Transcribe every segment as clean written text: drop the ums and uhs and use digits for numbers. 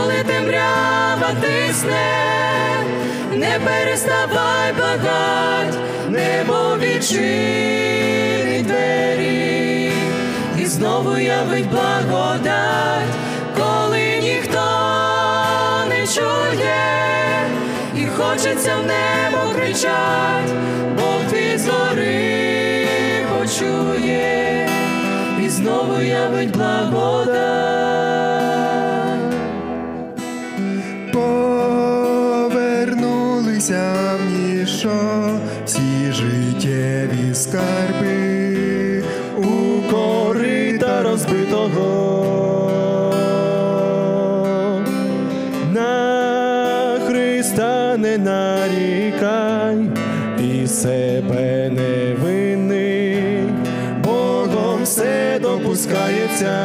Коли темрява тисне, не переставай благать, небо відчинить двері і знову явить благодать, коли ніхто не чує і хочеться в небо кричать, Бог твій згори почує і знову явить благодать. Повернулися в ніщо всі життєві скарби у корита розбитого. На Христа не нарікай і себе не вини, Богом все допускається.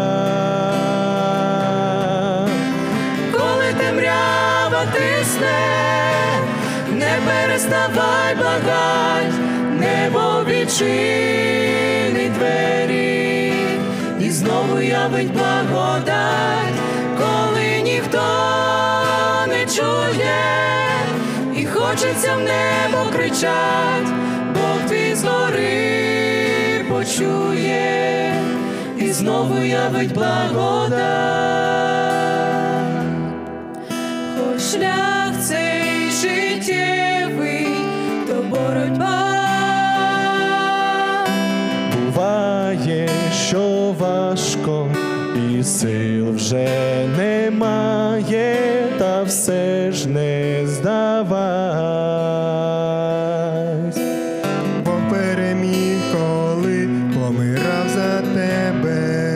Коли темрява тисне, не переставай благать, небо відчинить двері і знову явить благодать, коли ніхто не чує і хочеться в небо кричать, Бог твій згори почує і знову явить благодать. Хоч шлях цей життєвий, то боротьба. Буває, що важко і сил вже немає, та все ж не здавайся. Бог переміг, коли помирав за тебе.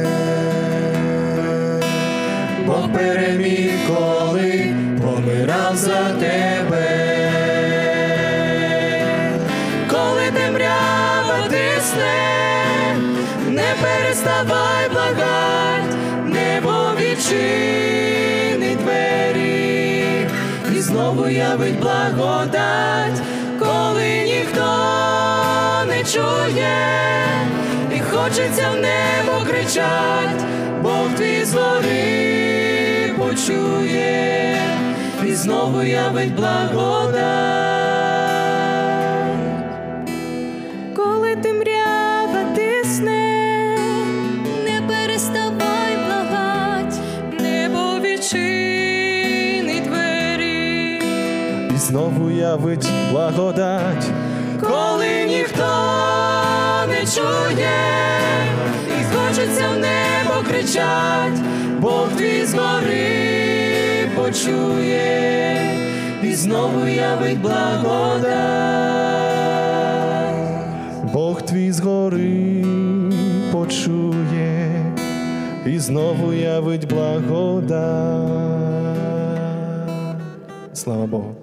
Бог переміг, коли помирав за тебе. Коли темрява тисне, не переставай благать, небо відчинить двері і знову явить благодать, коли ніхто не чує і хочеться в небо кричать, Бог твій згори почує і знову явить благодать. Коли темрява тисне, не переставай благать, небо відчинить двері І знову явить благодать, коли ніхто не чує і хочеться в небо кричать, Бог твій згори почує і знову явить благодать. Бог твій згори почує і знову явить благодать. Слава Богу.